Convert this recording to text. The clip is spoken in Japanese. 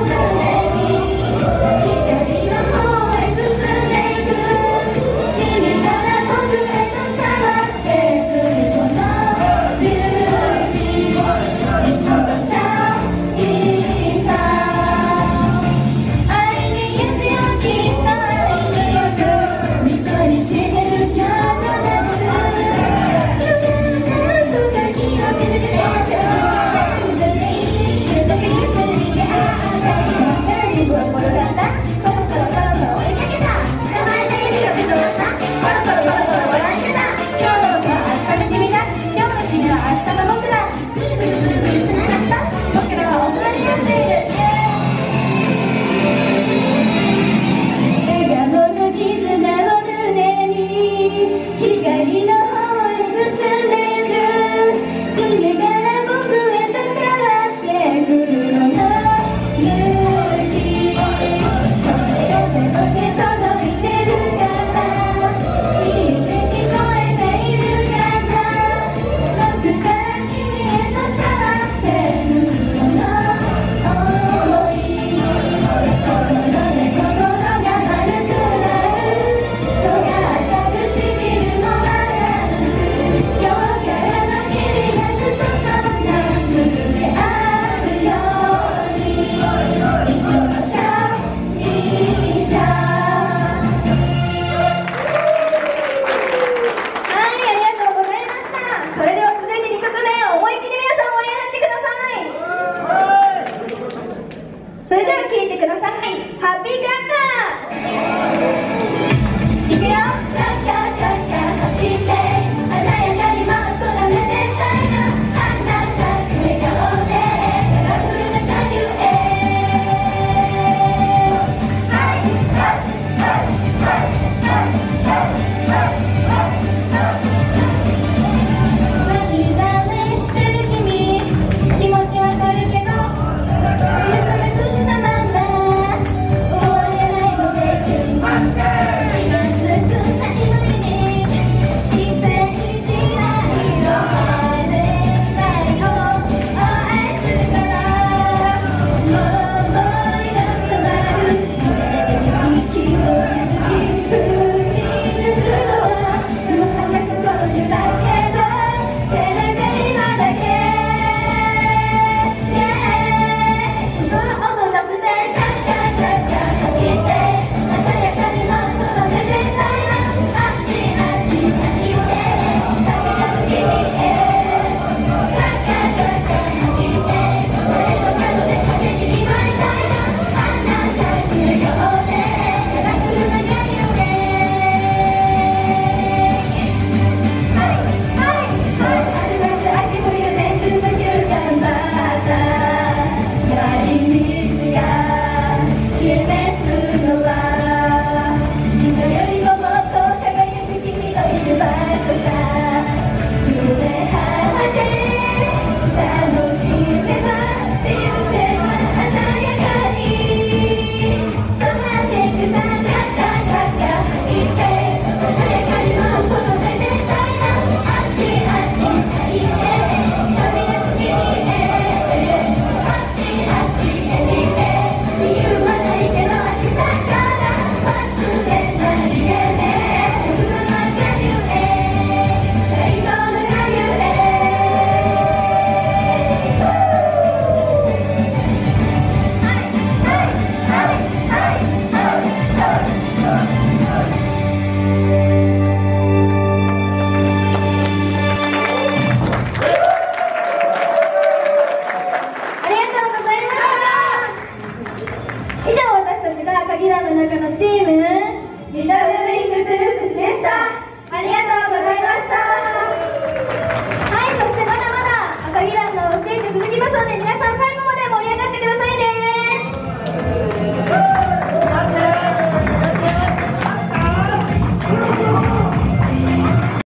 それでは聴いてください。ハッピークラッカー。いくよ。クラッカークラッカーハッピーデイ、華やかに舞う空めでたいな、あなたの笑顔でカラフルな太陽へ。はいはいはいはいはいはいはい。涙目してる君、気持ちわかるけど以上、私たちが鍵団の中のチームリトルウィングトゥループスでした。